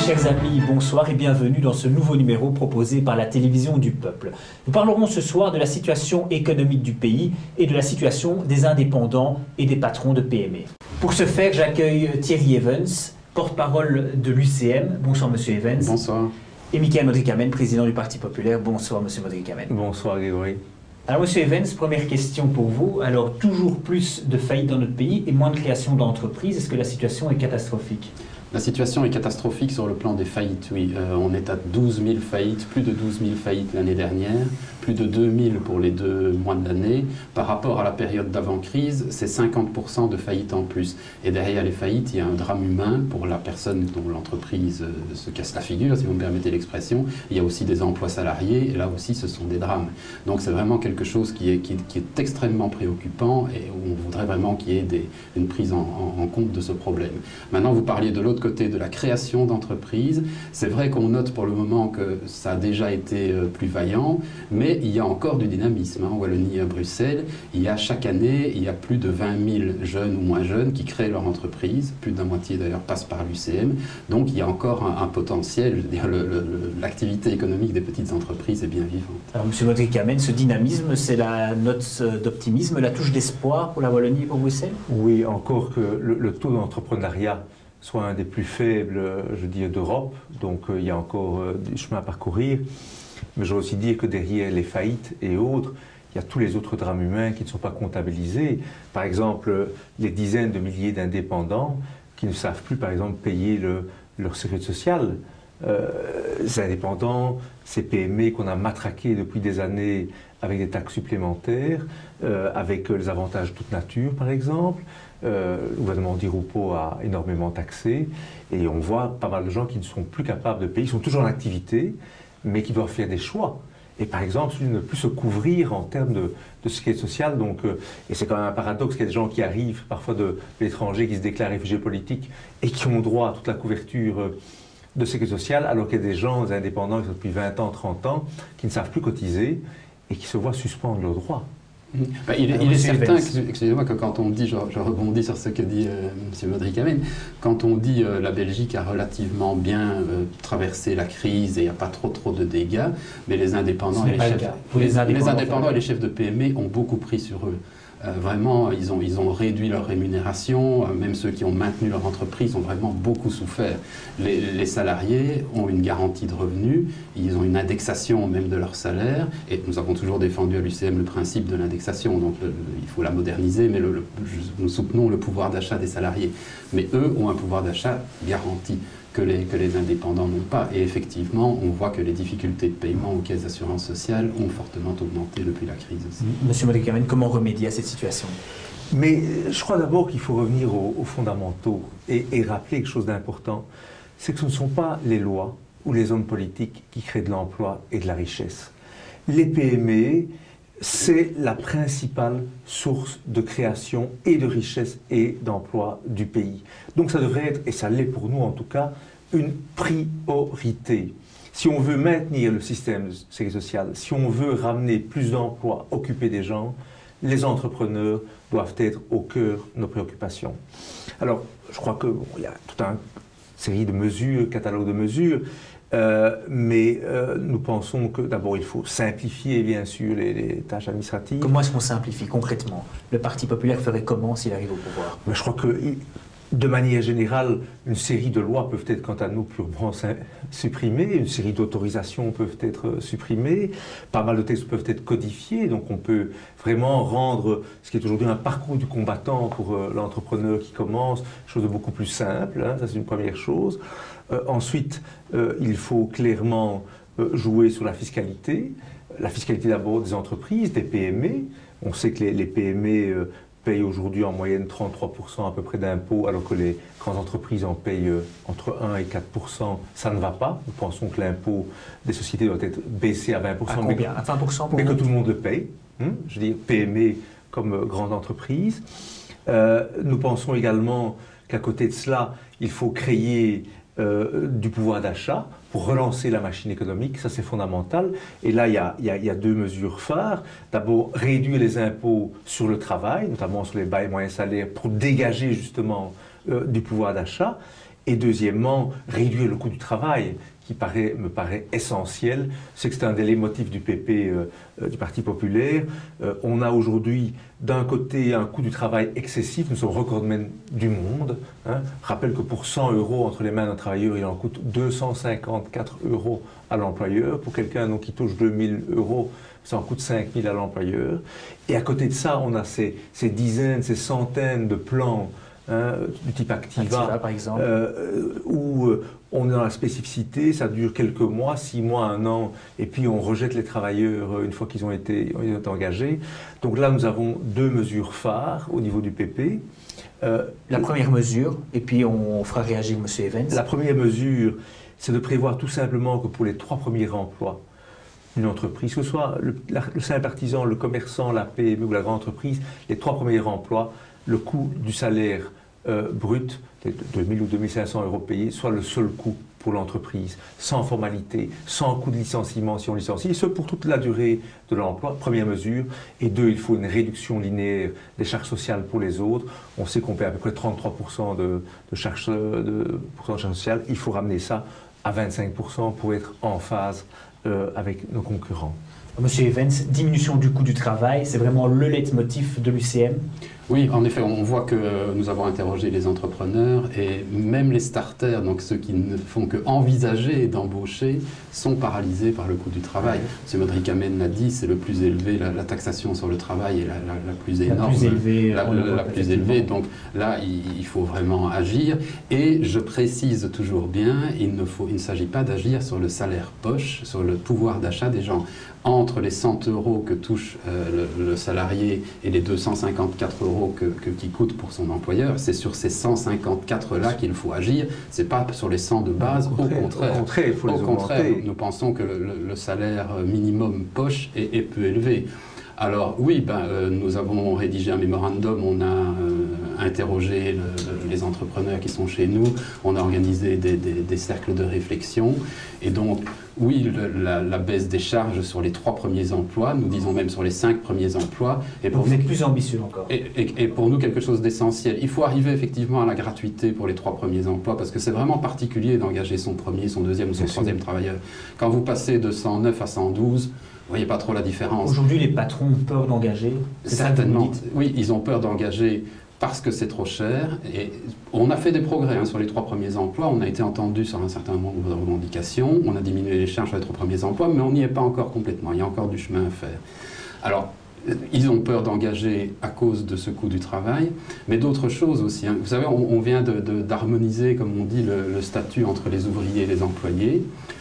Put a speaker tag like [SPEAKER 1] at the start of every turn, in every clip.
[SPEAKER 1] Chers amis, bonsoir et bienvenue dans ce nouveau numéro proposé par la télévision du peuple. Nous parlerons ce soir de la situation économique du pays et de la situation des indépendants et des patrons de PME. Pour ce faire, j'accueille Thierry Evans, porte-parole de l'UCM. Bonsoir Monsieur Evans.
[SPEAKER 2] Bonsoir.
[SPEAKER 1] Et Michael Modric-Amen, président du Parti populaire. Bonsoir Monsieur Modric-Amen.
[SPEAKER 3] Bonsoir Grégory.
[SPEAKER 1] Alors Monsieur Evans, première question pour vous. Alors toujours plus de faillites dans notre pays et moins de création d'entreprises. Est-ce que la situation est catastrophique ?
[SPEAKER 2] La situation est catastrophique sur le plan des faillites, oui. On est à 12 000 faillites, plus de 12 000 faillites l'année dernière, plus de 2 000 pour les 2 mois de l'année. Par rapport à la période d'avant-crise, c'est 50% de faillites en plus. Et derrière les faillites, il y a un drame humain pour la personne dont l'entreprise se casse la figure, si vous me permettez l'expression. Il y a aussi des emplois salariés, et là aussi ce sont des drames. Donc c'est vraiment quelque chose qui est extrêmement préoccupant et où on voudrait vraiment qu'il y ait une prise en compte de ce problème. Maintenant, vous parliez de l'autre côté de la création d'entreprises. C'est vrai qu'on note pour le moment que ça a déjà été plus vaillant, mais il y a encore du dynamisme. En Wallonie et à Bruxelles, il y a chaque année, il y a plus de 20 000 jeunes ou moins jeunes qui créent leur entreprise. Plus de la moitié d'ailleurs passe par l'UCM. Donc il y a encore un potentiel. Je veux dire, l'activité économique des petites entreprises est bien vivante.
[SPEAKER 1] Alors Monsieur Modric-Amen, ce dynamisme, c'est la note d'optimisme, la touche d'espoir pour la Wallonie et pour Bruxelles ?
[SPEAKER 3] Oui, encore que le taux d'entrepreneuriat soit un des plus faibles, je dirais, d'Europe. Donc il y a encore du chemin à parcourir. Mais je veux aussi dire que derrière les faillites et autres, il y a tous les autres drames humains qui ne sont pas comptabilisés. Par exemple, les dizaines de milliers d'indépendants qui ne savent plus, par exemple, payer leur sécurité sociale. Ces indépendants, ces PME qu'on a matraqués depuis des années avec des taxes supplémentaires, avec les avantages de toute nature, par exemple. Le gouvernement d'Irupo a énormément taxé et on voit pas mal de gens qui ne sont plus capables de payer, ils sont toujours en activité, mais qui doivent faire des choix. Et par exemple, celui de ne plus se couvrir en termes de sécurité sociale. Donc, et c'est quand même un paradoxe qu'il y a des gens qui arrivent parfois de l'étranger, qui se déclarent réfugiés politiques et qui ont droit à toute la couverture de sécurité sociale, alors qu'il y a des gens, des indépendants qui sont depuis 20 ans, 30 ans, qui ne savent plus cotiser et qui se voient suspendre leurs droits.
[SPEAKER 2] Il est certain, excusez-moi, que quand on dit, je rebondis sur ce que dit M. Modric-Amen, quand on dit la Belgique a relativement bien traversé la crise et il n'y a pas trop de dégâts, mais les indépendants, et les chefs de PME ont beaucoup pris sur eux. Vraiment, ils ont réduit leur rémunération, même ceux qui ont maintenu leur entreprise ont vraiment beaucoup souffert. Les salariés ont une garantie de revenus, ils ont une indexation même de leur salaire, et nous avons toujours défendu à l'UCM le principe de l'indexation, donc il faut la moderniser, mais nous soutenons le pouvoir d'achat des salariés. Mais eux ont un pouvoir d'achat garanti que les indépendants n'ont pas. Et effectivement, on voit que les difficultés de paiement aux caisses d'assurance sociale ont fortement augmenté depuis la crise aussi.
[SPEAKER 1] Monsieur Modric-Amen, comment remédier à cette situation ?
[SPEAKER 3] Mais je crois d'abord qu'il faut revenir aux fondamentaux et rappeler quelque chose d'important. C'est que ce ne sont pas les lois ou les hommes politiques qui créent de l'emploi et de la richesse. Les PME, c'est la principale source de création et de richesse et d'emploi du pays. Donc ça devrait être, et ça l'est pour nous en tout cas, une priorité. Si on veut maintenir le système de sécurité sociale, si on veut ramener plus d'emplois, occuper des gens, les entrepreneurs doivent être au cœur de nos préoccupations. Alors, je crois qu'il y a toute une série de mesures, catalogue de mesures, mais nous pensons que d'abord il faut simplifier bien sûr les tâches administratives.
[SPEAKER 1] Comment est-ce qu'on simplifie concrètement ? Le Parti populaire ferait comment s'il arrive au pouvoir ?
[SPEAKER 3] Mais je crois que de manière générale, une série de lois peuvent être quant à nous purement supprimées, une série d'autorisations peuvent être supprimées, pas mal de textes peuvent être codifiés, donc on peut vraiment rendre ce qui est aujourd'hui un parcours du combattant pour l'entrepreneur qui commence, chose de beaucoup plus simple, hein, ça c'est une première chose. Ensuite, il faut clairement jouer sur la fiscalité d'abord des entreprises, des PME. On sait que les PME payent aujourd'hui en moyenne 33% à peu près d'impôts, alors que les grandes entreprises en payent entre 1 et 4%. Ça ne va pas. Nous pensons que l'impôt des sociétés doit être baissé à 20%.
[SPEAKER 1] À combien ? À 20% pour
[SPEAKER 3] mais que tout le monde le paye. Je veux dire, PME comme grande entreprise. Nous pensons également qu'à côté de cela, il faut créer du pouvoir d'achat pour relancer la machine économique, ça c'est fondamental. Et là, il y a deux mesures phares. D'abord, réduire les impôts sur le travail, notamment sur les bas et moyens salaires, pour dégager justement du pouvoir d'achat. Et deuxièmement, réduire le coût du travail, qui me paraît essentiel. C'est que c'est un des leitmotifs du PP, du Parti populaire. On a aujourd'hui, d'un côté, un coût du travail excessif. Nous sommes recordmen du monde. Hein. Je rappelle que pour 100 € entre les mains d'un travailleur, il en coûte 254 € à l'employeur. Pour quelqu'un qui touche 2000 €, ça en coûte 5000 à l'employeur. Et à côté de ça, on a ces dizaines, ces centaines de plans du type Activa
[SPEAKER 1] par exemple.
[SPEAKER 3] Où on est dans la spécificité, ça dure quelques mois, 6 mois, 1 an, et puis on rejette les travailleurs une fois qu'ils ont été engagés. Donc là, nous avons 2 mesures phares au niveau du PP.
[SPEAKER 1] La première mesure, et puis on fera réagir M. Evans.
[SPEAKER 3] La première mesure, c'est de prévoir tout simplement que pour les 3 premiers emplois d'une entreprise, que ce soit le simple artisan, le commerçant, la PME ou la grande entreprise, les 3 premiers emplois, le coût du salaire brut, de 2000 ou 2500 € payés, soit le seul coût pour l'entreprise, sans formalité, sans coût de licenciement si on licencie, et ce pour toute la durée de l'emploi, première mesure. Et 2, il faut une réduction linéaire des charges sociales pour les autres. On sait qu'on paie à peu près 33% de charges sociales. Il faut ramener ça à 25% pour être en phase avec nos concurrents.
[SPEAKER 1] Monsieur Evans, diminution du coût du travail, c'est vraiment le leitmotiv de l'UCM?
[SPEAKER 2] Oui, en effet, on voit que nous avons interrogé les entrepreneurs et même les starters, donc ceux qui ne font que envisager d'embaucher, sont paralysés par le coût du travail. M. Modric-Amen l'a dit, c'est le plus élevé, la taxation sur le travail est la plus énorme. La plus élevée, donc là, il faut vraiment agir. Et je précise toujours bien, il ne s'agit pas d'agir sur le salaire poche, sur le pouvoir d'achat des gens. Entre les 100 € que touche le salarié et les 254 € qui coûte pour son employeur, c'est sur ces 154 là qu'il faut agir, c'est pas sur les 100 de base, au contraire,
[SPEAKER 3] il faut les augmenter.
[SPEAKER 2] Nous pensons que le salaire minimum poche est peu élevé. Alors oui, nous avons rédigé un mémorandum, on a interrogé les entrepreneurs qui sont chez nous, on a organisé des cercles de réflexion, et donc oui, la baisse des charges sur les 3 premiers emplois, nous disons même sur les 5 premiers emplois.
[SPEAKER 1] Et pour vous êtes plus ambitieux encore.
[SPEAKER 2] Et pour nous, quelque chose d'essentiel. Il faut arriver effectivement à la gratuité pour les 3 premiers emplois, parce que c'est vraiment particulier d'engager son premier, son deuxième ou son troisième travailleur. Quand vous passez de 109 à 112, vous ne voyez pas trop la différence.
[SPEAKER 1] Aujourd'hui, les patrons ont peur d'engager.
[SPEAKER 2] Certainement. Oui, ils ont peur d'engager parce que c'est trop cher. Et on a fait des progrès sur les 3 premiers emplois. On a été entendu sur un certain nombre de revendications. On a diminué les charges sur les 3 premiers emplois, mais on n'y est pas encore complètement. Il y a encore du chemin à faire. Alors, ils ont peur d'engager à cause de ce coût du travail, mais d'autres choses aussi. Vous savez, on vient d'harmoniser, comme on dit, le statut entre les ouvriers et les employés.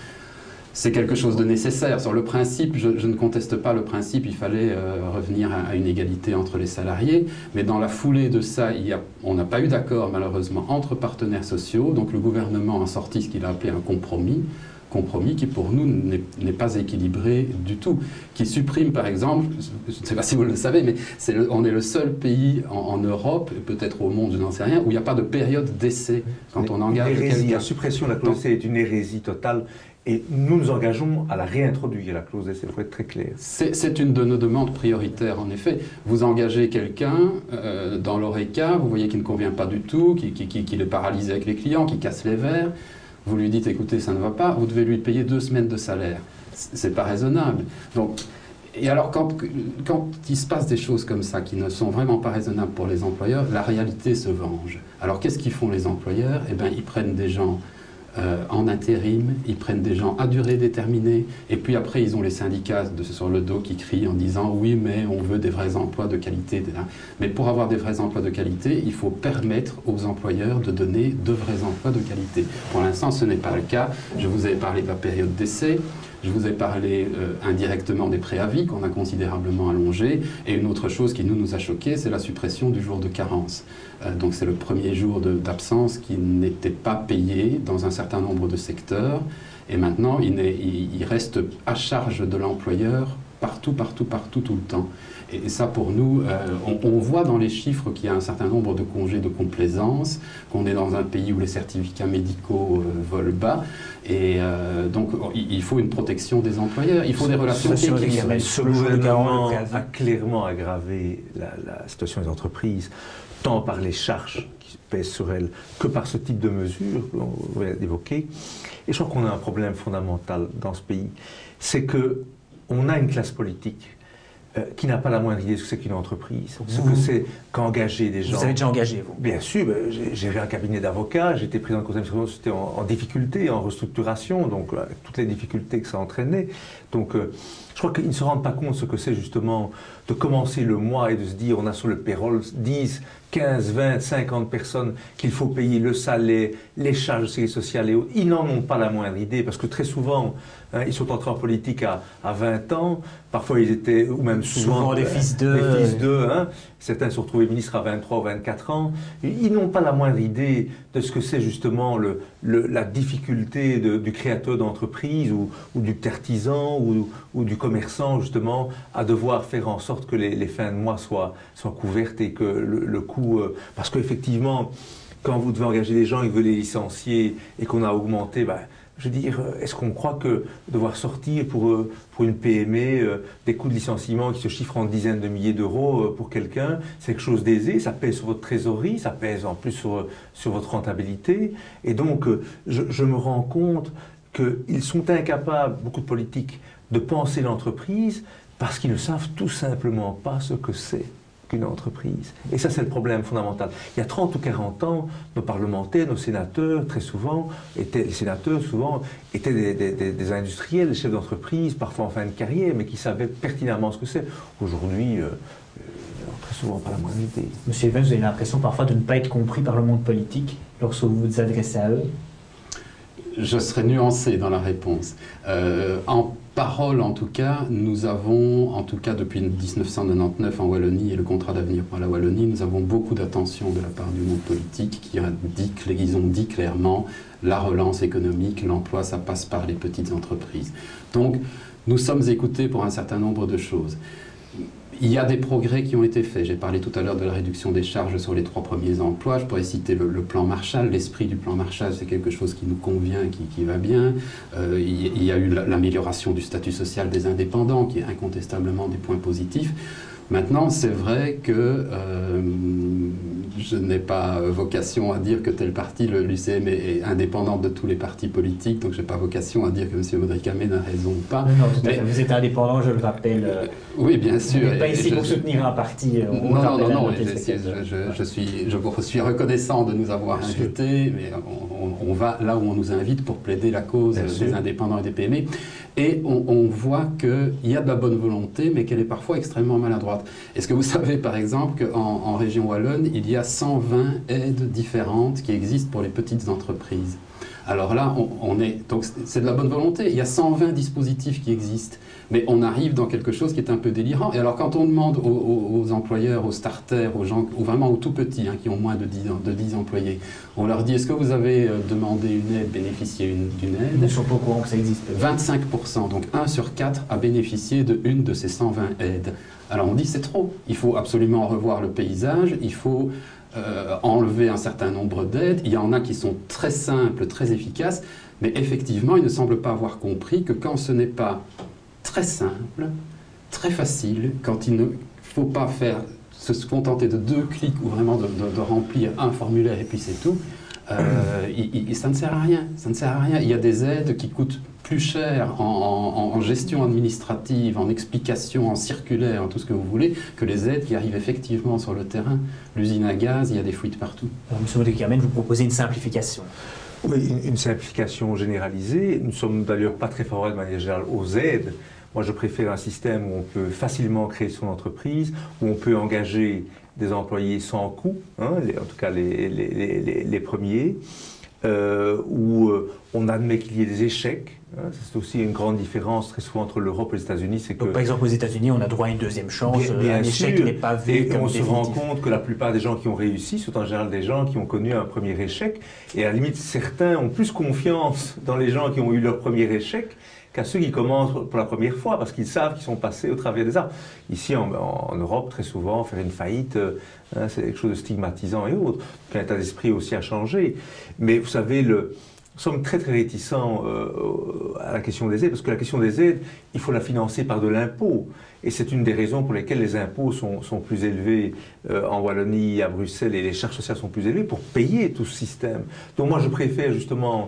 [SPEAKER 2] C'est quelque chose de nécessaire. Sur le principe, je ne conteste pas le principe, il fallait revenir à une égalité entre les salariés, mais dans la foulée de ça, on n'a pas eu d'accord malheureusement entre partenaires sociaux, donc le gouvernement a sorti ce qu'il a appelé un compromis qui pour nous n'est pas équilibré du tout, qui supprime par exemple, je ne sais pas si vous le savez, mais on est le seul pays en Europe, peut-être au monde, je n'en sais rien, où il n'y a pas de période d'essai quand on engage quelqu'un.
[SPEAKER 3] La suppression de la clause d'essai est une hérésie totale. Et nous nous engageons à la réintroduire, la clause d'essai, il faut être très clair.
[SPEAKER 2] C'est une de nos demandes prioritaires, en effet. Vous engagez quelqu'un dans l'ORECA, vous voyez qu'il ne convient pas du tout, qu'il est paralysé avec les clients, qu'il casse les verres. Vous lui dites, écoutez, ça ne va pas, vous devez lui payer 2 semaines de salaire. C'est pas raisonnable. Donc, et alors, quand il se passe des choses comme ça, qui ne sont vraiment pas raisonnables pour les employeurs, la réalité se venge. Alors, qu'est-ce qu'ils font les employeurs? Eh bien, ils prennent des gens en intérim, ils prennent des gens à durée déterminée, et puis après ils ont les syndicats sur le dos qui crient en disant oui mais on veut des vrais emplois de qualité. Mais pour avoir des vrais emplois de qualité, il faut permettre aux employeurs de donner de vrais emplois de qualité. Pour l'instant ce n'est pas le cas. Je vous avais parlé de la période d'essai, je vous ai parlé indirectement des préavis qu'on a considérablement allongés, et une autre chose qui nous a choqués, c'est la suppression du jour de carence. Donc c'est le premier jour d'absence qui n'était pas payé dans un certain nombre de secteurs, et maintenant il reste à charge de l'employeur partout, tout le temps. Et ça, pour nous, on voit dans les chiffres qu'il y a un certain nombre de congés de complaisance, qu'on est dans un pays où les certificats médicaux volent bas, et donc il faut une protection des employeurs, il faut des relations équilibrées.
[SPEAKER 3] Ce gouvernement a clairement aggravé la situation des entreprises. tant par les charges qui pèsent sur elles que par ce type de mesures que l'on vient d'évoquer. Et je crois qu'on a un problème fondamental dans ce pays, c'est qu'on a une classe politique qui n'a pas la moindre idée de ce que c'est qu'une entreprise, ce que c'est qu'engager des gens.
[SPEAKER 1] Vous avez déjà engagé, vous?
[SPEAKER 3] Bien sûr, j'ai géré un cabinet d'avocats, j'étais président de conseil d'administration, c'était en difficulté, en restructuration, donc avec toutes les difficultés que ça entraînait. Donc je crois qu'ils ne se rendent pas compte de ce que c'est justement de commencer le mois et de se dire on a sur le payroll 10, 15, 20, 50 personnes qu'il faut payer le salaire, les charges de sécurité sociale et autres. Ils n'en ont pas la moindre idée parce que très souvent, ils sont entrés en politique à 20 ans, parfois ils étaient, ou même souvent
[SPEAKER 1] des fils d'eux.
[SPEAKER 3] Certains se sont retrouvés ministres à 23 ou 24 ans. Ils n'ont pas la moindre idée de ce que c'est justement la difficulté du créateur d'entreprise ou du petit artisan ou du commerçant justement à devoir faire en sorte que les fins de mois soient couvertes et que le coût... parce qu'effectivement, quand vous devez engager des gens et que vous les licencier et qu'on a augmenté... je veux dire, est-ce qu'on croit que devoir sortir pour une PME des coûts de licenciement qui se chiffrent en dizaines de milliers d'euros pour quelqu'un, c'est quelque chose d'aisé, ça pèse sur votre trésorerie, ça pèse en plus sur votre rentabilité. Et donc, je me rends compte qu'ils sont incapables, beaucoup de politiques, de penser l'entreprise parce qu'ils ne savent tout simplement pas ce que c'est qu'une entreprise. Et ça, c'est le problème fondamental. Il y a 30 ou 40 ans, nos parlementaires, nos sénateurs, très souvent, les sénateurs, souvent, étaient des industriels, des chefs d'entreprise, parfois en fin de carrière, mais qui savaient pertinemment ce que c'est. Aujourd'hui, très souvent, pas la moindre idée.
[SPEAKER 1] Monsieur Evans, vous avez l'impression parfois de ne pas être compris par le monde politique lorsque vous vous adressez à eux?
[SPEAKER 2] Je serai nuancé dans la réponse. En parole, en tout cas, nous avons, en tout cas depuis 1999 en Wallonie et le contrat d'avenir pour la Wallonie, nous avons beaucoup d'attention de la part du monde politique ils ont dit clairement la relance économique, l'emploi, ça passe par les petites entreprises. Donc, nous sommes écoutés pour un certain nombre de choses. Il y a des progrès qui ont été faits. J'ai parlé tout à l'heure de la réduction des charges sur les 3 premiers emplois. Je pourrais citer le plan Marshall. L'esprit du plan Marshall, c'est quelque chose qui nous convient, qui va bien. Il y a eu l'amélioration du statut social des indépendants, qui est incontestablement des points positifs. Maintenant, c'est vrai que je n'ai pas vocation à dire que tel parti, l'UCM, est indépendant de tous les partis politiques, donc je n'ai pas vocation à dire que M. Audrey-Camé n'a raison ou pas.
[SPEAKER 1] Non, tout à fait. Vous êtes indépendant, je le rappelle.
[SPEAKER 2] Oui, bien sûr.
[SPEAKER 1] Vous n'êtes pas ici pour soutenir un parti.
[SPEAKER 2] Non, je vous suis reconnaissant de nous avoir invités, mais on va là où on nous invite pour plaider la cause des indépendants et des PME. Et on voit qu'il y a de la bonne volonté, mais qu'elle est parfois extrêmement maladroite. Est-ce que vous savez, par exemple, qu'en région wallonne, il y a 120 aides différentes qui existent pour les petites entreprises? Alors là, donc c'est de la bonne volonté. Il y a 120 dispositifs qui existent, mais on arrive dans quelque chose qui est un peu délirant. Et alors quand on demande aux employeurs, aux starters, aux gens, vraiment aux tout petits, qui ont moins de 10 employés, on leur dit, est-ce que vous avez demandé une aide, bénéficié d'une aide?
[SPEAKER 1] Ils ne sont pas au courant que ça existe.
[SPEAKER 2] 25%, donc 1 sur 4 a bénéficié d'une de ces 120 aides. Alors on dit, c'est trop. Il faut absolument revoir le paysage, il faut... enlever un certain nombre d'aides. Il y en a qui sont très simples, très efficaces, mais effectivement, ils ne semblent pas avoir compris que quand ce n'est pas très simple, très facile, quand il ne faut pas se contenter de 2 clics ou vraiment de remplir un formulaire et puis c'est tout, ça ne sert à rien. Ça ne sert à rien. Il y a des aides qui coûtent plus cher en gestion administrative, en explication, en circulaire, en tout ce que vous voulez, que les aides qui arrivent effectivement sur le terrain. L'usine à gaz, il y a des fuites partout.
[SPEAKER 1] Alors, M. Audrey-Camé, vous proposez une simplification.
[SPEAKER 3] Oui, une simplification généralisée. Nous ne sommes d'ailleurs pas très favorables de manière générale aux aides. Moi, je préfère un système où on peut facilement créer son entreprise, où on peut engager des employés sans coût, en tout cas les premiers, où on admet qu'il y ait des échecs. C'est aussi une grande différence très souvent entre l'Europe et les États-Unis. C'est que,
[SPEAKER 1] par exemple, aux États-Unis, on a droit à une deuxième chance.
[SPEAKER 3] Bien
[SPEAKER 1] un échec
[SPEAKER 3] sûr,
[SPEAKER 1] n'est pas vu
[SPEAKER 3] et
[SPEAKER 1] comme
[SPEAKER 3] on
[SPEAKER 1] définitif.
[SPEAKER 3] se rend compte que la plupart des gens qui ont réussi sont en général des gens qui ont connu un premier échec. Et à la limite, certains ont plus confiance dans les gens qui ont eu leur premier échec qu'à ceux qui commencent pour la première fois, parce qu'ils savent qu'ils sont passés au travers des arbres. Ici, en Europe, très souvent, faire une faillite, c'est quelque chose de stigmatisant et autres. L'état d'esprit aussi a changé. Mais vous savez, nous sommes très très réticents à la question des aides, parce que la question des aides, il faut la financer par de l'impôt. Et c'est une des raisons pour lesquelles les impôts sont plus élevés en Wallonie, à Bruxelles, et les charges sociales sont plus élevées pour payer tout ce système. Donc moi je préfère justement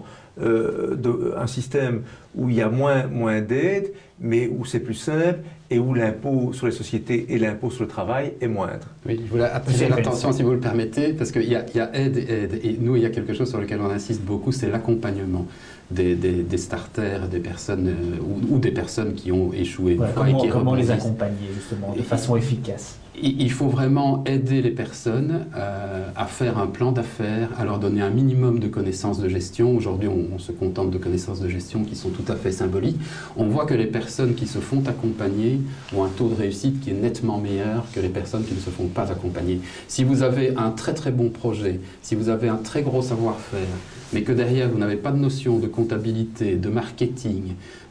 [SPEAKER 3] un système où il y a moins d'aides, mais où c'est plus simple et où l'impôt sur les sociétés et l'impôt sur le travail est moindre.
[SPEAKER 2] Oui, je voulais attirer l'attention, si vous le permettez, parce qu'il y a aide et aide. Et nous, il y a quelque chose sur lequel on insiste beaucoup, c'est l'accompagnement des starters, des personnes ou des personnes qui ont échoué.
[SPEAKER 1] Ouais, comment les accompagner, justement, de façon efficace?
[SPEAKER 2] Il faut vraiment aider les personnes à faire un plan d'affaires, à leur donner un minimum de connaissances de gestion. Aujourd'hui, on se contente de connaissances de gestion qui sont tout à fait symboliques. On voit que les personnes qui se font accompagner ont un taux de réussite qui est nettement meilleur que les personnes qui ne se font pas accompagner. Si vous avez un très très bon projet, si vous avez un très gros savoir-faire, mais que derrière vous n'avez pas de notion de comptabilité, de marketing,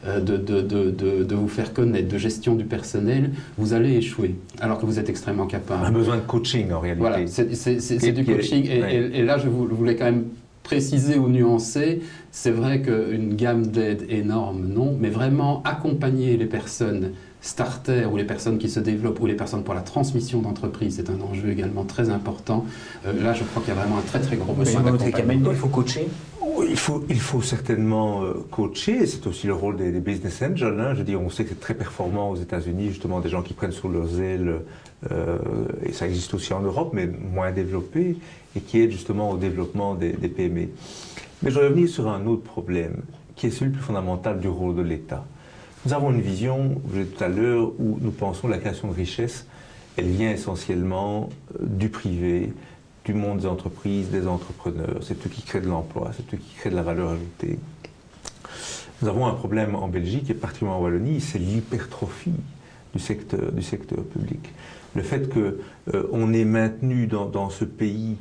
[SPEAKER 2] de vous faire connaître, de gestion du personnel, vous allez échouer, alors que vous êtes extrêmement capable.
[SPEAKER 3] On a besoin de coaching en réalité.
[SPEAKER 2] Voilà, c'est du coaching. Et là, je voulais quand même préciser ou nuancer, c'est vrai qu'une gamme d'aides énorme, non, mais vraiment accompagner les personnes starters ou les personnes qui se développent ou les personnes pour la transmission d'entreprise, c'est un enjeu également très important. Là, je crois qu'il y a vraiment un très très gros besoin d'accompagnement.
[SPEAKER 1] Il faut coacher.
[SPEAKER 3] Il faut certainement coacher, c'est aussi le rôle des business angels. Hein. Je veux dire, on sait que c'est très performant aux États-Unis, justement, des gens qui prennent sous leurs ailes, et ça existe aussi en Europe, mais moins développé, et qui aident justement au développement des PME. Mais je vais revenir sur un autre problème, qui est celui plus fondamental du rôle de l'État. Nous avons une vision, je l'ai dit tout à l'heure, où nous pensons que la création de richesse, elle vient essentiellement du privé, du monde des entreprises, des entrepreneurs. C'est eux qui créent de l'emploi, c'est eux qui créent de la valeur ajoutée. Nous avons un problème en Belgique, et particulièrement en Wallonie, c'est l'hypertrophie du secteur public. Le fait qu'on ait maintenu dans ce pays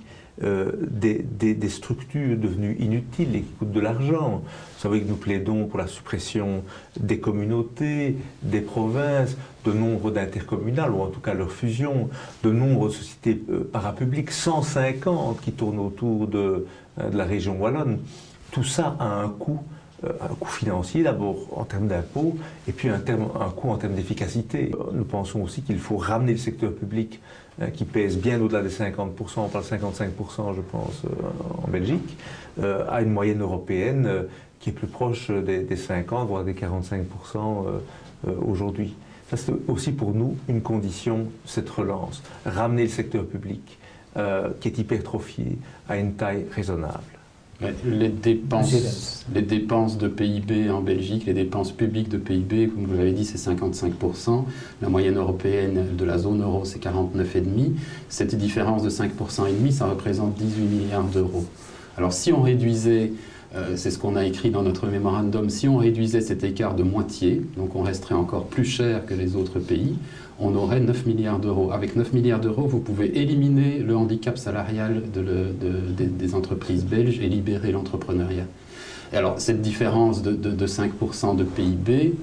[SPEAKER 3] des structures devenues inutiles et qui coûtent de l'argent. Vous savez que nous plaidons pour la suppression des communautés, des provinces, de nombre d'intercommunales, ou en tout cas leur fusion, de nombre de sociétés parapubliques, 150 qui tournent autour de la région wallonne. Tout ça a un coût financier d'abord en termes d'impôts et puis un coût en termes d'efficacité. Nous pensons aussi qu'il faut ramener le secteur public qui pèse bien au-delà des 50%, on parle de 55% je pense en Belgique, à une moyenne européenne qui est plus proche des 50 voire des 45% aujourd'hui. Ça c'est aussi pour nous une condition, cette relance, ramener le secteur public qui est hypertrophié à une taille raisonnable.
[SPEAKER 2] Les dépenses de PIB en Belgique, les dépenses publiques de PIB, comme vous l'avez dit, c'est 55%. La moyenne européenne de la zone euro, c'est 49,5%. Cette différence de 5,5%, ça représente 18 milliards d'euros. Alors si on réduisait, c'est ce qu'on a écrit dans notre mémorandum, si on réduisait cet écart de moitié, donc on resterait encore plus cher que les autres pays, on aurait 9 milliards d'euros. Avec 9 milliards d'euros, vous pouvez éliminer le handicap salarial des entreprises belges et libérer l'entrepreneuriat. Et alors, cette différence de 5% de PIB,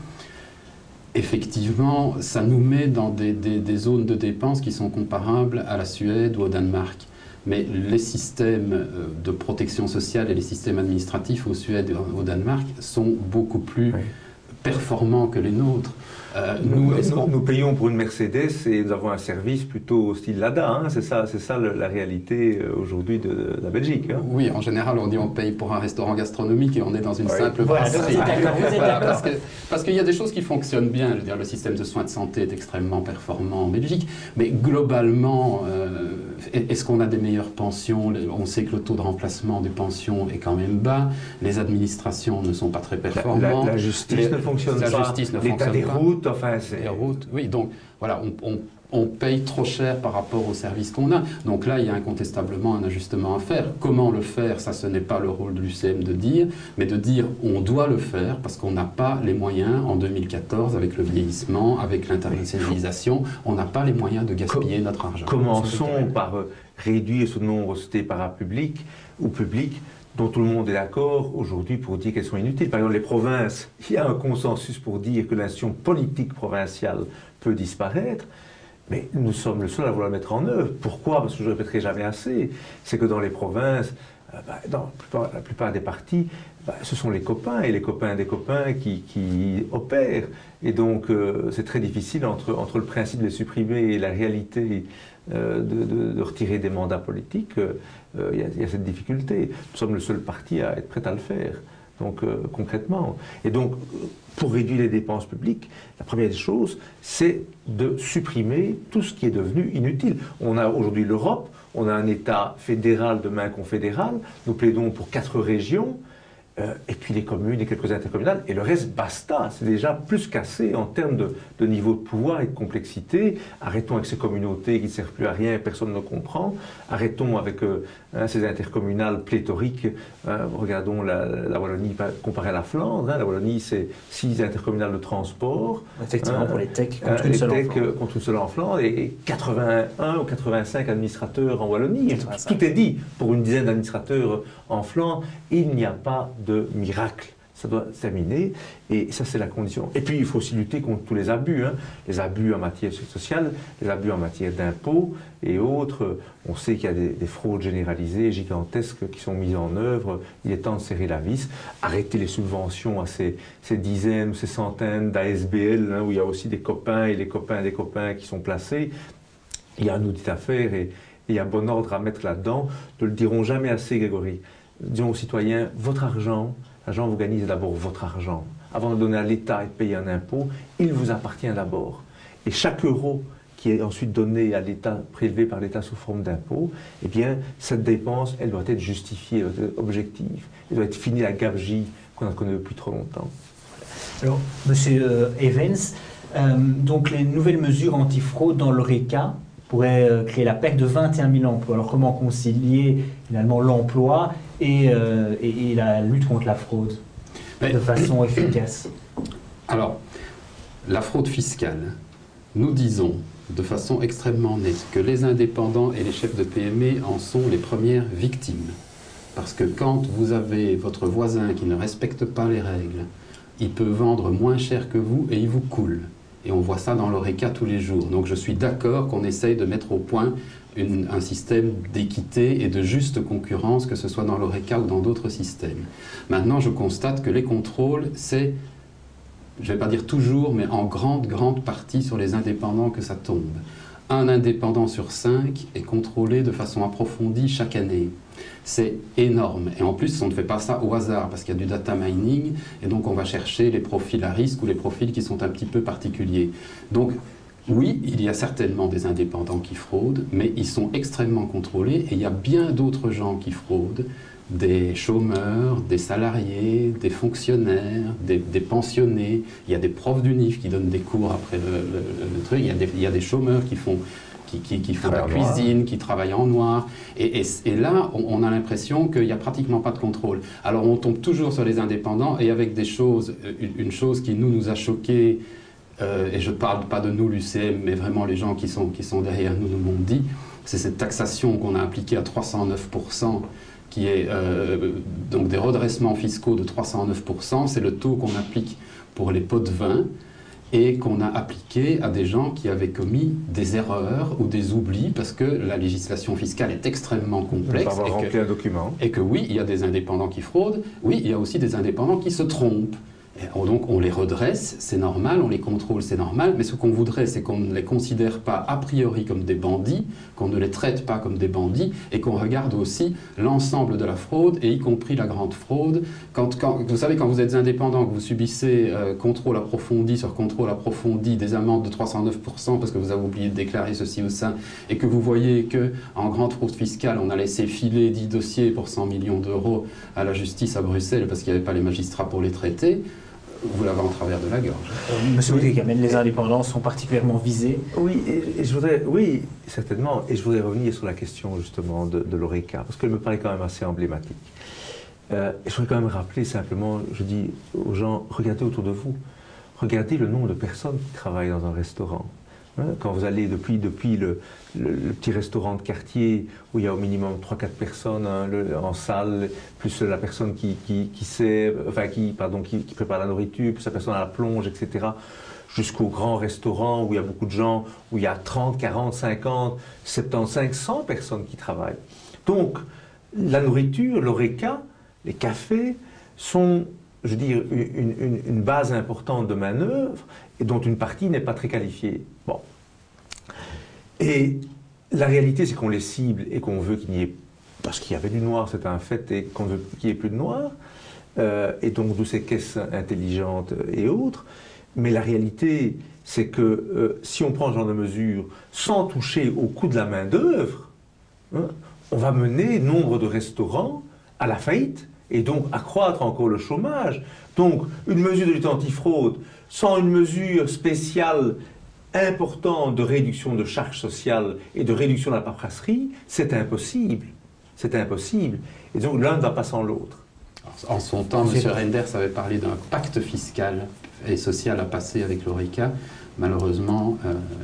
[SPEAKER 2] effectivement, ça nous met dans des zones de dépenses qui sont comparables à la Suède ou au Danemark. Mais les systèmes de protection sociale et les systèmes administratifs au Suède et au Danemark sont beaucoup plus performants que les nôtres.
[SPEAKER 3] Nous payons pour une Mercedes et nous avons un service plutôt au style Lada, hein, c'est ça la réalité aujourd'hui de la Belgique. Hein.
[SPEAKER 2] Oui, en général on dit on paye pour un restaurant gastronomique et on est dans une simple
[SPEAKER 1] brasserie.
[SPEAKER 2] Voilà, parce qu'il y a des choses qui fonctionnent bien, je veux dire le système de soins de santé est extrêmement performant en Belgique, mais globalement, est-ce qu'on a des meilleures pensions? On sait que le taux de remplacement des pensions est quand même bas, les administrations ne sont pas très performantes.
[SPEAKER 3] La justice ne fonctionne pas, l'état des routes. Enfin,
[SPEAKER 2] les routes, oui, donc voilà, on paye trop cher par rapport aux services qu'on a. Donc là, il y a incontestablement un ajustement à faire. Comment le faire, ça, ce n'est pas le rôle de l'UCM de dire, mais de dire on doit le faire parce qu'on n'a pas les moyens en 2014 avec le vieillissement, avec l'internationalisation, on n'a pas les moyens de gaspiller notre argent.
[SPEAKER 3] Commençons par réduire ce nombre de sociétés parapubliques ou publiques dont tout le monde est d'accord aujourd'hui pour dire qu'elles sont inutiles. Par exemple, les provinces, il y a un consensus pour dire que l'institution politique provinciale peut disparaître, mais nous sommes le seul à vouloir la mettre en œuvre. Pourquoi? Parce que je ne répéterai jamais assez, c'est que dans les provinces, dans la plupart des partis, ce sont les copains et les copains des copains qui opèrent. Et donc, c'est très difficile entre le principe de les supprimer et la réalité de retirer des mandats politiques. Il y a cette difficulté. Nous sommes le seul parti à être prêt à le faire. Donc, concrètement. Et donc, pour réduire les dépenses publiques, la première des choses, c'est de supprimer tout ce qui est devenu inutile. On a aujourd'hui l'Europe, on a un État fédéral, demain confédéral, nous plaidons pour 4 régions, et puis les communes et quelques intercommunales, et le reste, basta. C'est déjà plus qu'assez en termes de niveau de pouvoir et de complexité. Arrêtons avec ces communautés qui ne servent plus à rien, personne ne comprend. Arrêtons avec ces intercommunales pléthoriques. Regardons la Wallonie comparée à la Flandre. La Wallonie, c'est 6 intercommunales de transport.
[SPEAKER 1] Effectivement, pour les techs contre une seule en Flandre.
[SPEAKER 3] Contre une seule en Flandre, et 81 ou 85 administrateurs en Wallonie. Tout est dit pour une dizaine d'administrateurs en Flandre. Il n'y a pas de miracle. Ça doit se terminer, et ça c'est la condition. Et puis il faut aussi lutter contre tous les abus, les abus en matière sociale, les abus en matière d'impôts et autres. On sait qu'il y a des fraudes généralisées, gigantesques, qui sont mises en œuvre. Il est temps de serrer la vis, arrêter les subventions à ces dizaines ou ces centaines d'ASBL, où il y a aussi des copains et les copains des copains qui sont placés. Il y a un outil à faire et il y a un bon ordre à mettre là-dedans. Ne le diront jamais assez, Grégory. Disons aux citoyens, votre argent, l'argent vous gagnez, c'est d'abord votre argent. Avant de donner à l'État et de payer un impôt, il vous appartient d'abord. Et chaque euro qui est ensuite donné à l'État, prélevé par l'État sous forme d'impôt, eh bien, cette dépense, elle doit être justifiée, elle doit être objective. Elle doit être finie la gabegie qu'on a connue depuis trop longtemps.
[SPEAKER 1] Alors, Monsieur Evans, donc les nouvelles mesures antifraude dans l'ORECA pourraient créer la perte de 21 000 emplois. Alors, comment concilier finalement l'emploi et la lutte contre la fraude de façon efficace?
[SPEAKER 2] Alors, la fraude fiscale, nous disons de façon extrêmement nette que les indépendants et les chefs de PME en sont les premières victimes. Parce que quand vous avez votre voisin qui ne respecte pas les règles, il peut vendre moins cher que vous et il vous coule. Et on voit ça dans l'ORECA tous les jours. Donc je suis d'accord qu'on essaye de mettre au point un système d'équité et de juste concurrence, que ce soit dans l'ORECA ou dans d'autres systèmes. Maintenant, je constate que les contrôles, c'est, je ne vais pas dire toujours, mais en grande partie sur les indépendants que ça tombe. Un indépendant sur 5 est contrôlé de façon approfondie chaque année. C'est énorme. Et en plus, on ne fait pas ça au hasard, parce qu'il y a du data mining, et donc on va chercher les profils à risque ou les profils qui sont un petit peu particuliers. Donc, oui, il y a certainement des indépendants qui fraudent, mais ils sont extrêmement contrôlés, et il y a bien d'autres gens qui fraudent, des chômeurs, des salariés, des fonctionnaires, des pensionnés. Il y a des profs d'UNIF qui donnent des cours après le truc. Il y a des chômeurs qui font de la cuisine, qui travaillent en noir. Et là, on a l'impression qu'il n'y a pratiquement pas de contrôle. Alors on tombe toujours sur les indépendants, et avec des choses, une chose qui nous a choqués, et je ne parle pas de nous, l'UCM, mais vraiment les gens qui sont derrière nous l'ont dit, c'est cette taxation qu'on a appliquée à 309%, qui est donc des redressements fiscaux de 309%, c'est le taux qu'on applique pour les pots de vin, et qu'on a appliqué à des gens qui avaient commis des erreurs ou des oublis, parce que la législation fiscale est extrêmement complexe. Et que oui, il y a des indépendants qui fraudent, oui, il y a aussi des indépendants qui se trompent. Et donc on les redresse, c'est normal, on les contrôle, c'est normal, mais ce qu'on voudrait, c'est qu'on ne les considère pas a priori comme des bandits, qu'on ne les traite pas comme des bandits, et qu'on regarde aussi l'ensemble de la fraude, et y compris la grande fraude. Vous savez, quand vous êtes indépendant, que vous subissez contrôle approfondi sur contrôle approfondi, des amendes de 309% parce que vous avez oublié de déclarer ceci ou ça, et que vous voyez qu'en grande fraude fiscale, on a laissé filer 10 dossiers pour 100 millions d'euros à la justice à Bruxelles parce qu'il n'y avait pas les magistrats pour les traiter, vous l'avez en travers de la gorge.
[SPEAKER 1] Monsieur Oudékamen, les indépendants sont particulièrement visés.
[SPEAKER 3] Oui, oui, certainement. Et je voudrais revenir sur la question justement de l'ORECA, parce qu'elle me paraît quand même assez emblématique. Je voudrais quand même rappeler simplement, je dis aux gens, regardez autour de vous, regardez le nombre de personnes qui travaillent dans un restaurant. Quand vous allez depuis le petit restaurant de quartier où il y a au minimum 3-4 personnes en salle, plus la personne qui prépare la nourriture, plus la personne à la plonge, etc., jusqu'au grand restaurant où il y a beaucoup de gens, où il y a 30, 40, 50, 75, 100 personnes qui travaillent. Donc, La nourriture, l'horeca, les cafés sont, je veux dire, une base importante de manœuvre et dont une partie n'est pas très qualifiée. Bon. Et la réalité, c'est qu'on les cible et qu'on veut qu'il n'y ait, parce qu'il y avait du noir, c'est un fait, et qu'on veut qu'il n'y ait plus de noir, et donc d'où ces caisses intelligentes et autres. Mais la réalité, c'est que si on prend ce genre de mesures sans toucher au coût de la main-d'œuvre, hein, on va mener nombre de restaurants à la faillite et donc accroître encore le chômage. Donc, une mesure de lutte antifraude sans une mesure spéciale importante de réduction de charges sociales et de réduction de la paperasserie, c'est impossible. C'est impossible. Et donc, l'un ne va pas sans l'autre.
[SPEAKER 2] En son temps, M. Renders avait parlé d'un pacte fiscal et social à passer avec l'horeca. Malheureusement,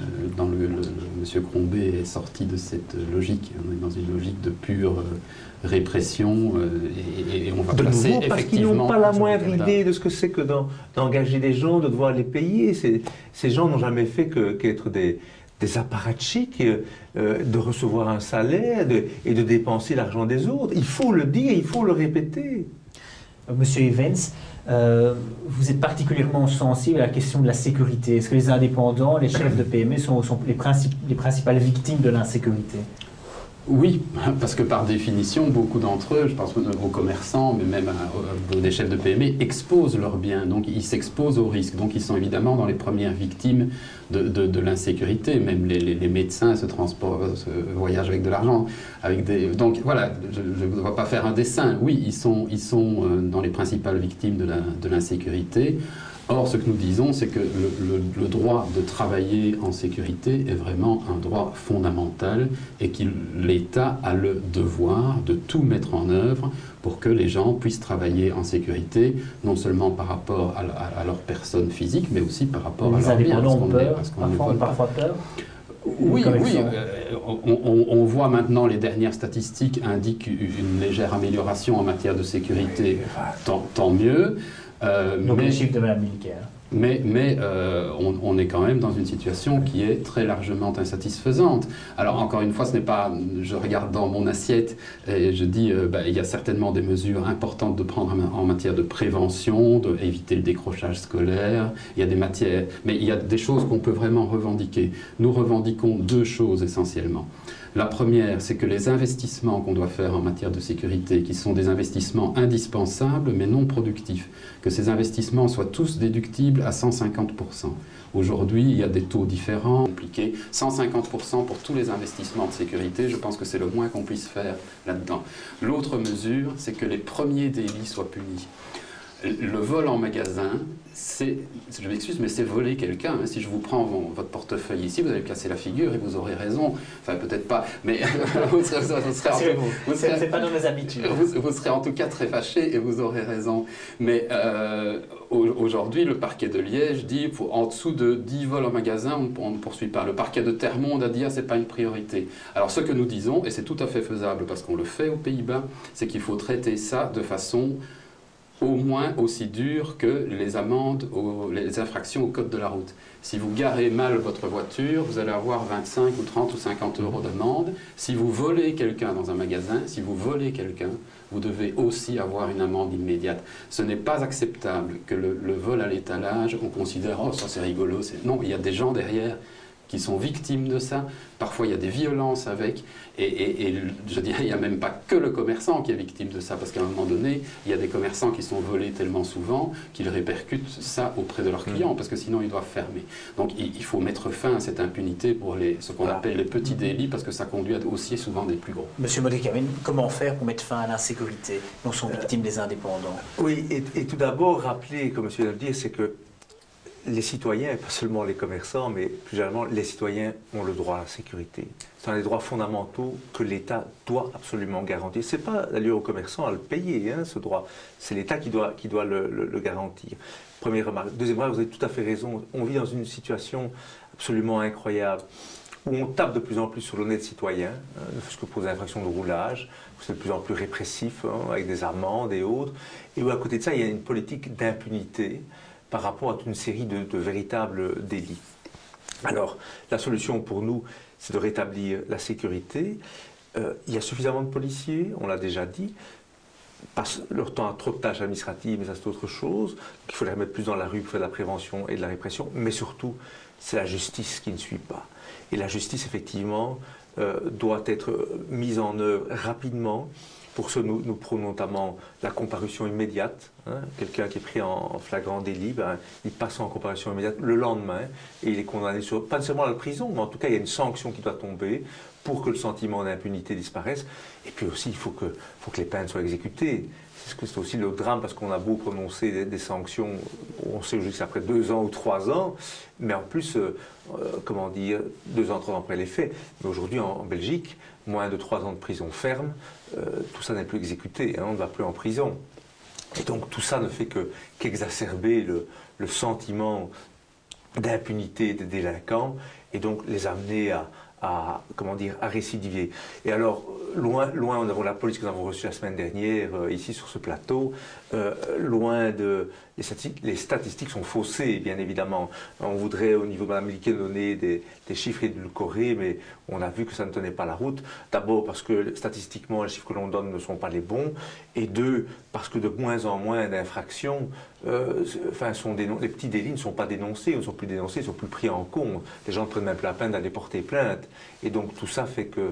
[SPEAKER 2] M. Crombé est sorti de cette logique. On est dans une logique de pure répression et on va
[SPEAKER 3] de
[SPEAKER 2] passer
[SPEAKER 3] nouveau, parce qu'ils n'ont pas la moindre idée de ce que c'est que d'engager des gens, de devoir les payer. Ces gens n'ont jamais fait qu'être des apparatchiks, de recevoir un salaire et de dépenser l'argent des autres. Il faut le dire, il faut le répéter.
[SPEAKER 1] Monsieur Evans, vous êtes particulièrement sensible à la question de la sécurité. Est-ce que les indépendants, les chefs de PME sont les principales victimes de l'insécurité?
[SPEAKER 2] Oui, parce que par définition, beaucoup d'entre eux, je pense aux commerçants, mais même des chefs de PME, exposent leurs biens, donc ils s'exposent aux risques. Donc ils sont évidemment dans les premières victimes de l'insécurité. Même les médecins voyagent avec de l'argent. Donc voilà, je ne vais pas faire un dessin. Oui, ils sont dans les principales victimes de l'insécurité. Or, ce que nous disons, c'est que le droit de travailler en sécurité est vraiment un droit fondamental et que l'État a le devoir de tout mettre en œuvre pour que les gens puissent travailler en sécurité, non seulement par rapport à leur personne physique, mais aussi par rapport à leur bien.
[SPEAKER 1] Les indépendants ont parfois peur.
[SPEAKER 2] Oui, on voit maintenant, les dernières statistiques indiquent une légère amélioration en matière de sécurité, tant mieux.
[SPEAKER 1] Donc les chiffres de Mme Milker.
[SPEAKER 2] Mais on est quand même dans une situation qui est très largement insatisfaisante. Alors encore une fois, ce n'est pas, je regarde dans mon assiette et je dis, il y a certainement des mesures importantes de prendre en matière de prévention, d'éviter le décrochage scolaire. Il y a des matières, mais il y a des choses qu'on peut vraiment revendiquer. Nous revendiquons deux choses essentiellement. La première, c'est que les investissements qu'on doit faire en matière de sécurité, qui sont des investissements indispensables mais non productifs, que ces investissements soient tous déductibles à 150%. Aujourd'hui, il y a des taux différents, compliqués. 150% pour tous les investissements de sécurité, je pense que c'est le moins qu'on puisse faire là-dedans. L'autre mesure, c'est que les premiers délits soient punis. Le vol en magasin, je m'excuse, mais c'est voler quelqu'un. Si je vous prends votre portefeuille ici, vous allez casser la figure et vous aurez raison. Enfin, peut-être pas, mais
[SPEAKER 1] c'est pas dans mes habitudes.
[SPEAKER 2] Vous serez en tout cas très fâché et vous aurez raison. Mais aujourd'hui, le parquet de Liège dit en dessous de 10 vols en magasin, on ne poursuit pas. Le parquet de Termonde a dit c'est pas une priorité. Alors ce que nous disons, et c'est tout à fait faisable parce qu'on le fait aux Pays-Bas, c'est qu'il faut traiter ça de façon au moins aussi dur que les amendes, les infractions au code de la route. Si vous garez mal votre voiture, vous allez avoir 25 ou 30 ou 50 euros d'amende. Si vous volez quelqu'un dans un magasin, si vous volez quelqu'un, vous devez aussi avoir une amende immédiate. Ce n'est pas acceptable que le vol à l'étalage, on considère « oh, ça c'est rigolo ». Non, il y a des gens derrière qui sont victimes de ça. Parfois, il y a des violences avec. Et je dirais, il n'y a même pas que le commerçant qui est victime de ça, parce qu'à un moment donné, il y a des commerçants qui sont volés tellement souvent qu'ils répercutent ça auprès de leurs clients, parce que sinon, ils doivent fermer. Donc, il faut mettre fin à cette impunité pour ce qu'on appelle les petits délits, parce que ça conduit à aussi souvent des plus gros.
[SPEAKER 1] Monsieur Modécamine, comment faire pour mettre fin à l'insécurité dont sont victimes les indépendants?
[SPEAKER 3] Oui, et tout d'abord, rappeler, comme monsieur vient de le dire, c'est que les citoyens, et pas seulement les commerçants, mais plus généralement, les citoyens ont le droit à la sécurité. C'est un des droits fondamentaux que l'État doit absolument garantir. Ce n'est pas d'aller aux commerçants à le payer, ce droit. C'est l'État qui doit le garantir. Première remarque. Deuxième remarque, vous avez tout à fait raison. On vit dans une situation absolument incroyable où on tape de plus en plus sur l'honnête citoyen, ce que pour les infractions de roulage, où c'est de plus en plus répressif, avec des amendes et autres, et où à côté de ça, il y a une politique d'impunité par rapport à toute une série de véritables délits. Alors, la solution pour nous, c'est de rétablir la sécurité, Il y a suffisamment de policiers, on l'a déjà dit, passent leur temps à trop de tâches administratives, mais ça c'est autre chose. Il faut les remettre plus dans la rue pour faire de la prévention et de la répression, mais surtout, c'est la justice qui ne suit pas. Et la justice, effectivement, doit être mise en œuvre rapidement. Pour ce, nous prônons notamment la comparution immédiate. Hein. Quelqu'un qui est pris en flagrant délit, il passe en comparution immédiate le lendemain et il est condamné sur, pas seulement à la prison, mais en tout cas il y a une sanction qui doit tomber pour que le sentiment d'impunité disparaisse. Et puis aussi, il faut que les peines soient exécutées. C'est aussi le drame parce qu'on a beau prononcer des sanctions, on sait juste après 2 ans ou 3 ans, mais en plus, 2 ans, 3 ans après les faits. Mais aujourd'hui, en Belgique, moins de 3 ans de prison ferme, tout ça n'est plus exécuté, hein, on ne va plus en prison. Et donc tout ça ne fait qu'exacerber le sentiment d'impunité des délinquants et donc les amener à récidiver. Et alors, loin, nous avons la police que nous avons reçue la semaine dernière, ici sur ce plateau, loin de... Les statistiques sont faussées, bien évidemment. On voudrait, au niveau de Mme Milquet, donner des chiffres édulcorés, mais on a vu que ça ne tenait pas la route. D'abord parce que, statistiquement, les chiffres que l'on donne ne sont pas les bons, et 2, parce que de moins en moins d'infractions, les petits délits ne sont pas dénoncés, ne sont plus dénoncés, ne sont plus pris en compte. Les gens ne prennent même plus la peine d'aller porter plainte. Et donc tout ça fait que,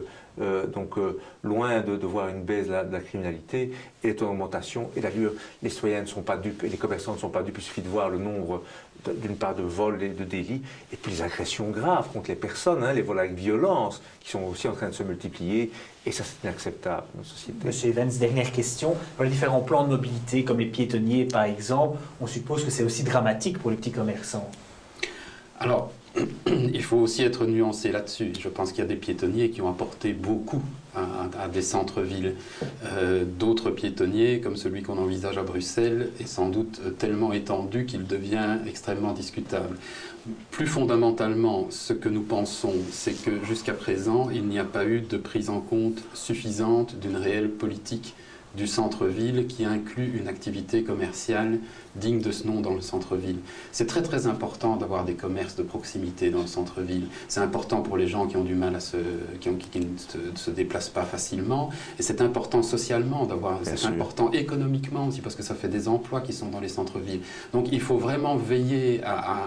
[SPEAKER 3] loin de voir une baisse de la criminalité, et une augmentation, et d'ailleurs les citoyens ne sont pas dupes, et les commerçants ne sont pas dupes, il suffit de voir le nombre, d'une part, de vols et de délits, et puis les agressions graves contre les personnes, hein, les vols avec violence, qui sont aussi en train de se multiplier, et ça c'est inacceptable dans notre société.
[SPEAKER 1] Monsieur Evans, dernière question. Dans les différents plans de mobilité, comme les piétonniers par exemple, on suppose que c'est aussi dramatique pour les petits commerçants.
[SPEAKER 2] Alors, il faut aussi être nuancé là-dessus. Je pense qu'il y a des piétonniers qui ont apporté beaucoup à des centres-villes. D'autres piétonniers, comme celui qu'on envisage à Bruxelles, est sans doute tellement étendu qu'il devient extrêmement discutable. Plus fondamentalement, ce que nous pensons, c'est que jusqu'à présent, il n'y a pas eu de prise en compte suffisante d'une réelle politique du centre-ville qui inclut une activité commerciale digne de ce nom dans le centre-ville. C'est très très important d'avoir des commerces de proximité dans le centre-ville. C'est important pour les gens qui ont du mal qui ne se déplacent pas facilement. Et c'est important socialement d'avoir, c'est important économiquement aussi parce que ça fait des emplois qui sont dans les centres-villes. Donc il faut vraiment veiller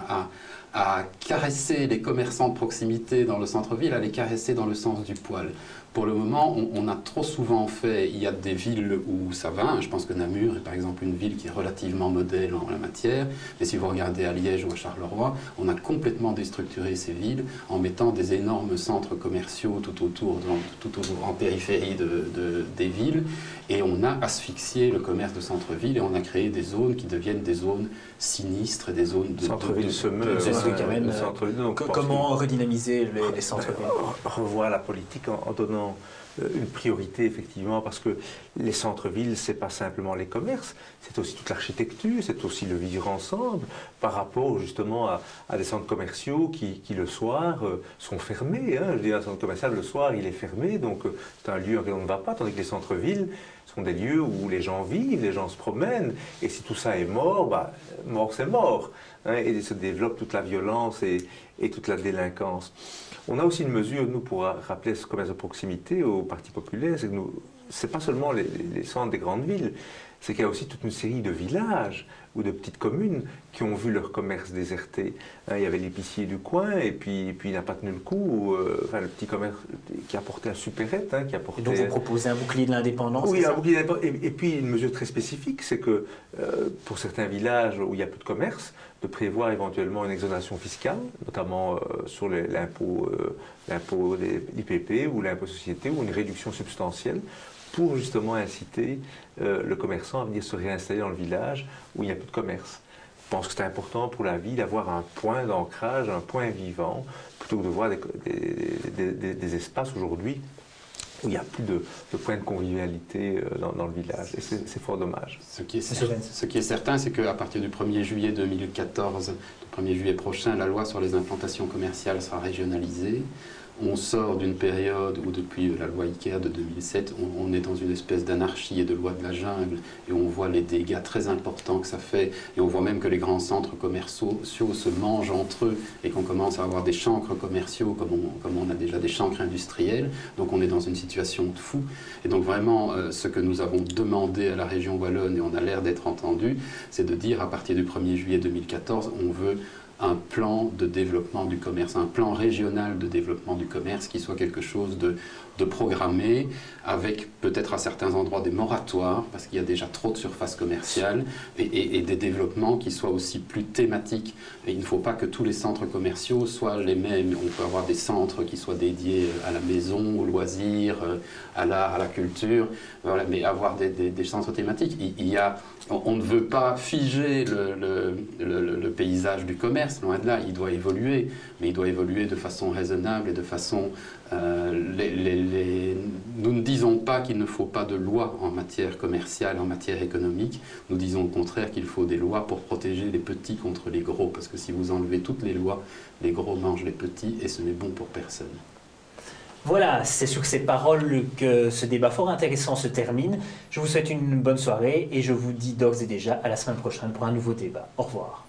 [SPEAKER 2] à caresser les commerçants de proximité dans le centre-ville, à les caresser dans le sens du poil. Pour le moment, on a trop souvent fait, il y a des villes où ça va, je pense que Namur est par exemple une ville qui est relativement modèle en la matière, mais si vous regardez à Liège ou à Charleroi, on a complètement déstructuré ces villes en mettant des énormes centres commerciaux tout autour en périphérie des villes, et on a asphyxié le commerce de centre-ville et on a créé des zones qui deviennent des zones sinistres et des zones de...
[SPEAKER 3] Centre-ville se meurt.
[SPEAKER 1] Comment redynamiser les centres-villes?
[SPEAKER 3] Revoir la politique en donnant une priorité, effectivement, parce que les centres-villes, c'est pas simplement les commerces, c'est aussi toute l'architecture, c'est aussi le vivre ensemble, par rapport justement à des centres commerciaux qui le soir, sont fermés. Hein. Je veux dire, un centre commercial, le soir, il est fermé, donc c'est un lieu auquel on ne va pas, tandis que les centres-villes sont des lieux où les gens vivent, les gens se promènent, et si tout ça est mort, mort c'est mort. Hein, et se développe toute la violence et toute la délinquance. On a aussi une mesure, nous, pour rappeler ce commerce de proximité au Parti populaire, c'est que c'est pas seulement les centres des grandes villes, c'est qu'il y a aussi toute une série de villages ou de petites communes qui ont vu leur commerce déserté. Hein, il y avait l'épicier du coin, et puis il n'a pas tenu le coup, le petit commerce qui apportait un supérette. Hein,
[SPEAKER 1] et donc vous proposez un bouclier de l'indépendance?
[SPEAKER 3] Oui, un bouclier de l'indépendance. Et puis une mesure très spécifique, c'est que pour certains villages où il n'y a plus de commerce, de prévoir éventuellement une exonération fiscale, notamment sur l'impôt des l'IPP ou l'impôt société, ou une réduction substantielle, pour justement inciter le commerçant à venir se réinstaller dans le village où il n'y a plus de commerce. Je pense que c'est important pour la vie d'avoir un point d'ancrage, un point vivant, plutôt que de voir des espaces aujourd'hui où il n'y a plus de point de convivialité dans le village. Et c'est fort dommage.
[SPEAKER 2] Ce qui est certain, c'est qu'à partir du 1er juillet 2014, le 1er juillet prochain, la loi sur les implantations commerciales sera régionalisée. on sort d'une période où depuis la loi IKEA de 2007, on est dans une espèce d'anarchie et de loi de la jungle, et on voit les dégâts très importants que ça fait, et on voit même que les grands centres commerciaux se mangent entre eux, et qu'on commence à avoir des chancres commerciaux comme on a déjà des chancres industriels. Donc on est dans une situation de fou. Et donc vraiment, ce que nous avons demandé à la région wallonne, et on a l'air d'être entendu, c'est de dire à partir du 1er juillet 2014, on veut un plan de développement du commerce, un plan régional de développement du commerce qui soit quelque chose de programmé, avec peut-être à certains endroits des moratoires, parce qu'il y a déjà trop de surface commerciale, et des développements qui soient aussi plus thématiques. Et il ne faut pas que tous les centres commerciaux soient les mêmes. On peut avoir des centres qui soient dédiés à la maison, aux loisirs, à l'art, à la culture, voilà, mais avoir des centres thématiques. On ne veut pas figer le paysage du commerce, loin de là, il doit évoluer, mais il doit évoluer de façon raisonnable et de façon... Nous ne disons pas qu'il ne faut pas de loi en matière commerciale, en matière économique. Nous disons au contraire qu'il faut des lois pour protéger les petits contre les gros, parce que si vous enlevez toutes les lois, les gros mangent les petits et ce n'est bon pour personne.
[SPEAKER 1] Voilà, c'est sur ces paroles que ce débat fort intéressant se termine. Je vous souhaite une bonne soirée et je vous dis d'ores et déjà à la semaine prochaine pour un nouveau débat. Au revoir.